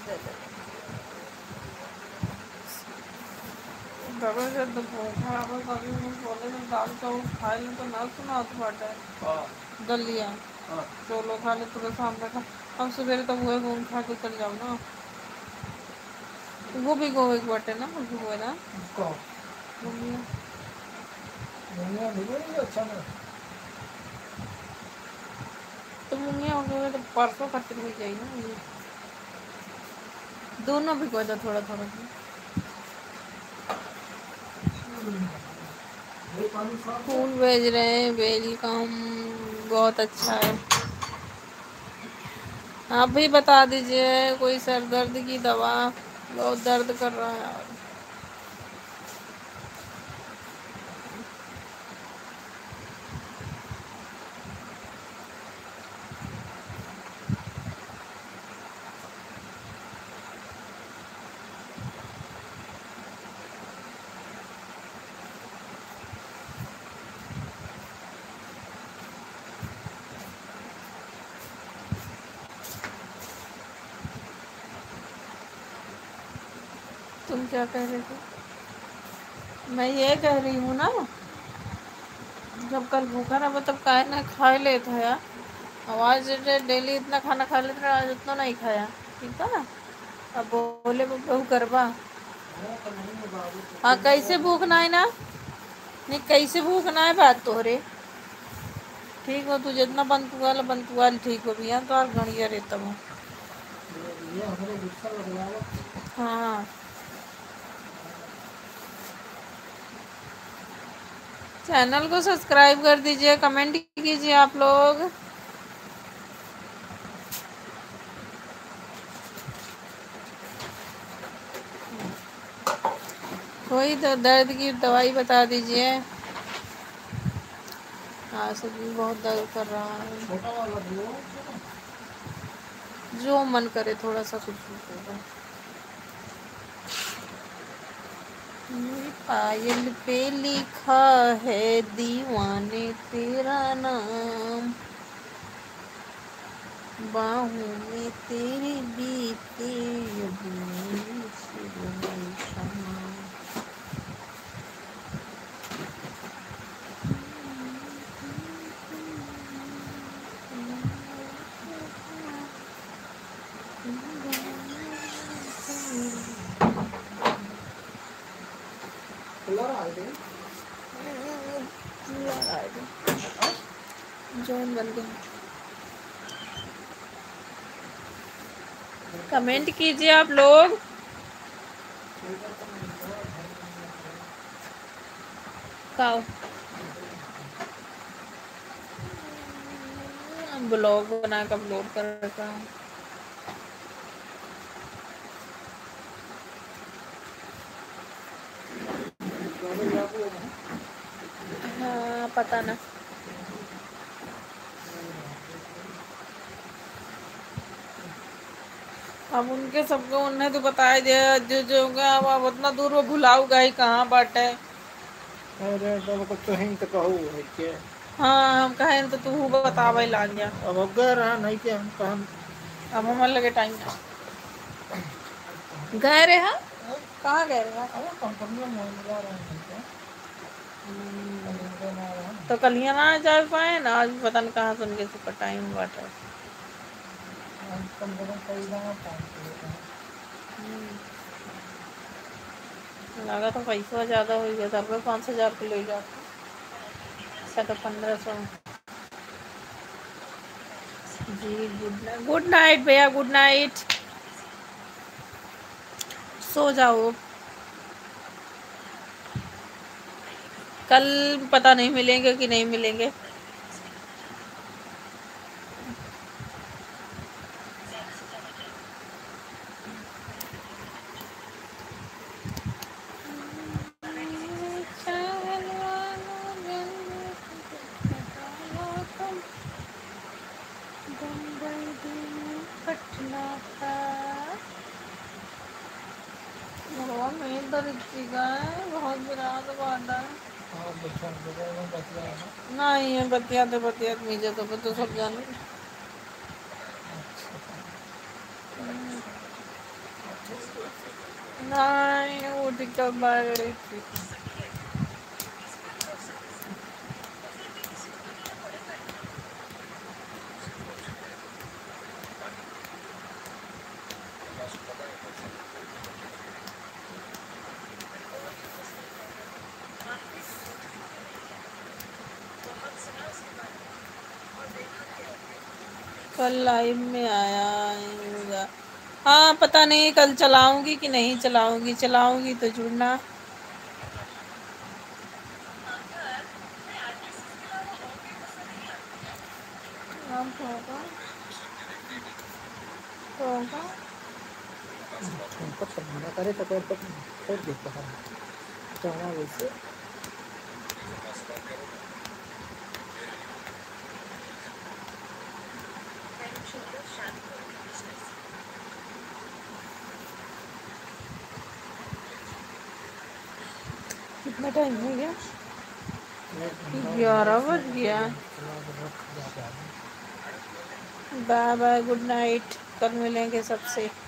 दबे से तो भूखा है, कभी कुछ बोले तो दाल चावल खाए ले तो ना सुना तो बाटे दलिया चोलो खा ले तुरंत सामने खा। हम सवेरे तो हुए घूम खा के चल जाओ ना, वो भी गोवे के बाटे ना, वो हुए ना उसको दलिया। दुनिया नहीं अच्छा नहीं। तो मुंगिया हो गए तो परसों खातिर हो जाए ना ये। दोनों भी कोई तो थोड़ा थोड़ा फूल भेज रहे हैं, वेलकम, बहुत अच्छा है। आप भी बता दीजिए कोई सर दर्द की दवा, बहुत दर्द कर रहा है। तुम क्या कह रहे थे? मैं ये कह रही हूँ ना, जब कल भूखा रहा तब काहे ना खा लेता है यार। आवाज डेली इतना खाना खा लेते रहे, आज उतना नहीं खाया, ठीक है। अब बोले बहू करवा हाँ, कैसे भूखना है ना, नहीं कैसे भूखना है बात तोहरे, ठीक हो तू जितना बंतुआल ठीक हो भैया, तो और घड़िया रहता हूँ। ये हमारे गुस्सा लग रहा है। हाँ, चैनल को सब्सक्राइब कर दीजिए, कमेंट कीजिए आप लोग। कोई तो दर्द की दवाई बता दीजिए। हाँ, सच में बहुत दर्द कर रहा है। छोटा वाला दो जो मन करे थोड़ा सा कुछ होगा। मेरी पायल पे लिखा है दीवाने तेरा नाम, बाहों में तेरी बीते शाम। कलर आ गए जॉन बन गए। कमेंट कीजिए आप लोग। ब्लॉग बना कर अपलोड कर रखा हूँ। हाँ, पता ना। अब उनके सबको उन्हें तो बताया दिया, जो जो होगा अब उतना दूर वो भुलाऊगा ही कहाँ बाटे। अरे तो तो हिंट कहू है के हाँ, हम कहें तो तू बतावे लाग गया। अब अगर रहा नहीं के हम कहन अब हमारे लगे टाइम गए रे। हाँ, कहाँ गए रे? अरे कंपनी में मिला रहा है तो कलिया ना जा पाए ना, आज पता नहीं कहाँ सुन के सुपर टाइम बाटे। कम से कम कई जगह लगा तो पैसा ज़्यादा हो गया था, 5,000 को ले जाते, अच्छा तो 1,500। जी गुड नाइट भैया, गुड नाइट, सो जाओ। कल पता नहीं मिलेंगे कि नहीं मिलेंगे। बहुत विराट बांधा नहीं है, बतियाते बतियाते नीचे तो सब जाने। नहीं वो टिकटॉक बाहर गई थी। कल लाइव में आया होगा। हाँ पता नहीं कल चलाऊंगी कि नहीं चलाऊंगी, चलाऊंगी तो जुड़ना। अब होगा होगा। संकट करना करे तो कर देता है जाना वैसे। कितना टाइम हो गया? 11 बज गया। बाय बाय, गुड नाइट, कल मिलेंगे सबसे।